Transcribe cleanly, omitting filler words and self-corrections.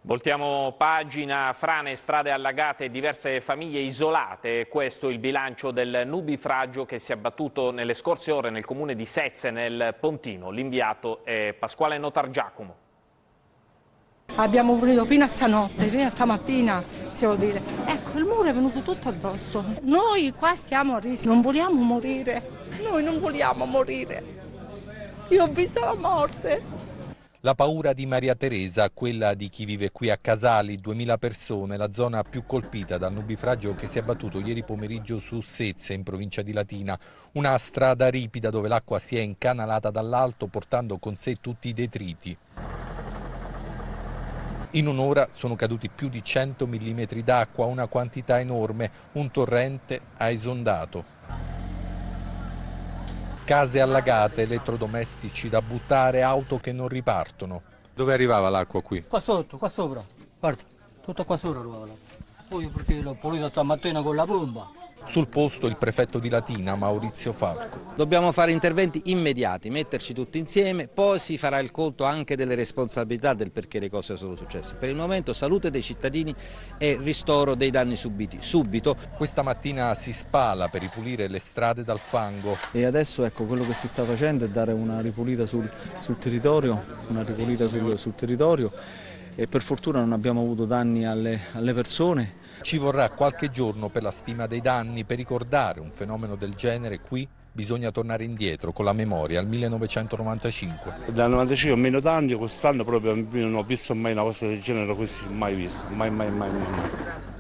Voltiamo pagina, frane, strade allagate e diverse famiglie isolate. Questo è il bilancio del nubifragio che si è abbattuto nelle scorse ore nel comune di Sezze, nel Pontino. L'inviato è Pasquale Notargiacomo. Abbiamo pulito fino a stanotte, fino a stamattina, devo dire. Ecco, il muro è venuto tutto addosso. Noi qua stiamo a rischio, non vogliamo morire. Noi non vogliamo morire. Io ho visto la morte. La paura di Maria Teresa, quella di chi vive qui a Casali, 2000 persone, la zona più colpita dal nubifragio che si è abbattuto ieri pomeriggio su Sezze, in provincia di Latina. Una strada ripida dove l'acqua si è incanalata dall'alto portando con sé tutti i detriti. In un'ora sono caduti più di 100 mm d'acqua, una quantità enorme, un torrente ha esondato. Case allagate, elettrodomestici da buttare, auto che non ripartono. Dove arrivava l'acqua qui? Qua sotto, qua sopra, guarda, tutto qua sopra arrivava l'acqua. Poi perché l'ho pulito stamattina con la bomba. Sul posto il prefetto di Latina, Maurizio Falco. Dobbiamo fare interventi immediati, metterci tutti insieme, poi si farà il conto anche delle responsabilità del perché le cose sono successe. Per il momento salute dei cittadini e ristoro dei danni subiti, subito. Questa mattina si spala per ripulire le strade dal fango. E adesso ecco, quello che si sta facendo è dare una ripulita sul territorio, e per fortuna non abbiamo avuto danni alle persone. Ci vorrà qualche giorno per la stima dei danni, per ricordare un fenomeno del genere qui bisogna tornare indietro con la memoria al 1995. Dal 95 ho meno danni, quest'anno proprio non ho visto mai una cosa del genere così, mai visto, mai.